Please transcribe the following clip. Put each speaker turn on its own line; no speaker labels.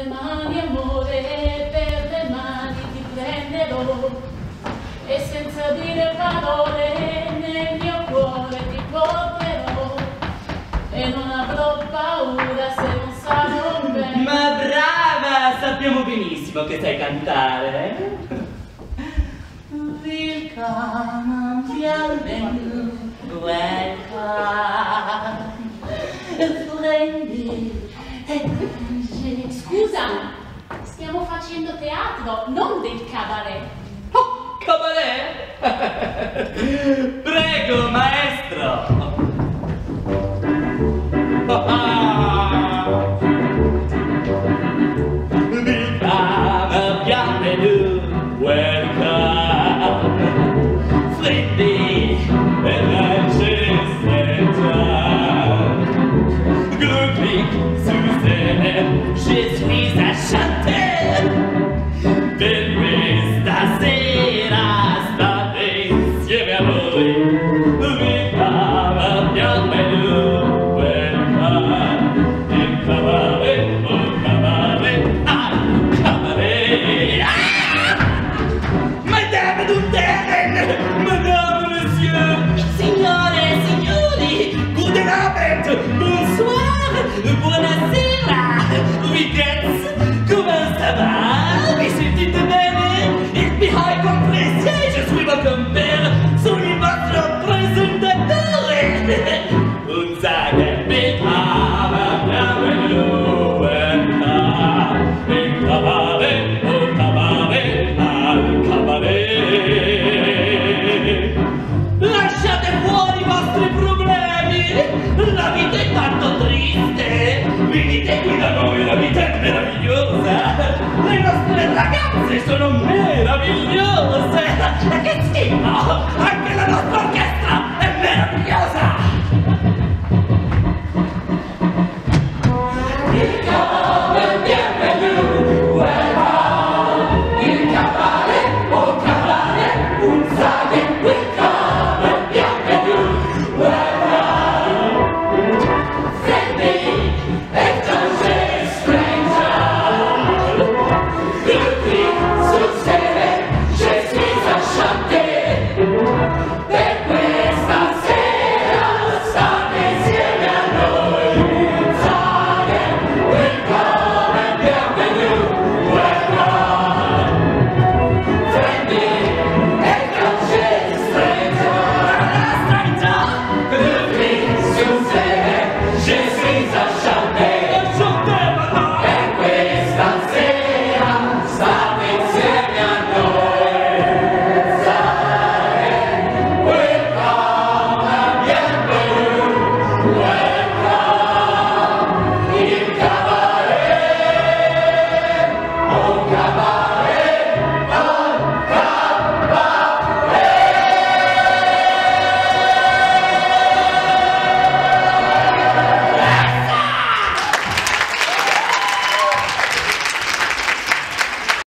mani amore, per le mani ti prenderò e senza dire parole nel mio cuore ti porterò e non avrò paura se non sarò bene.
Ma brava, sappiamo benissimo che sai cantare. Willkommen, bienvenue, welcome, splendid, étranger.
Scusa, stiamo facendo teatro, non del cabaret.
Oh, cabaret? Prego, maestro. Willkommen, bienvenue, welcome, splendid, étranger, glücklich zu sehen, je suis enchanté. Del questa sera state insieme a noi. Willkommen, bienvenue, welcome, il cabaret, au cabaret, al cabaret. Ah! Madame Dunten, Madame Monsieur, signore, signori, guten Abend, bonsoir, buonasera, wie geht's, comment ça va? Vi sentite bene? Il mio complesso, je suis votre père, sono il vostro presentatore. Un sage willkommen, bienvenue, welcome, il cabaret, au cabaret, al cabaret. Lasciate fuori i vostri problemi, la vita è tanto triste, venite qui da noi, la vita è meravigliosa, le nostre ragazze sono meravigliose.